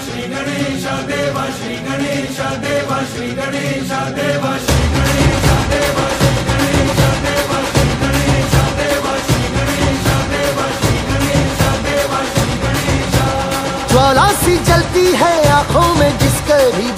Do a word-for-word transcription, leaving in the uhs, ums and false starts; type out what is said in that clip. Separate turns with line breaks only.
श्री गणेश देवा श्री गणेश देवा श्री गणेश देवा श्री गणेश देवा श्री गणेश देवा श्री गणेश देवा श्री गणेश देवा श्री गणेश देवा श्री गणेश।
ज्वाला सी जलती है आंखों में जिसके भी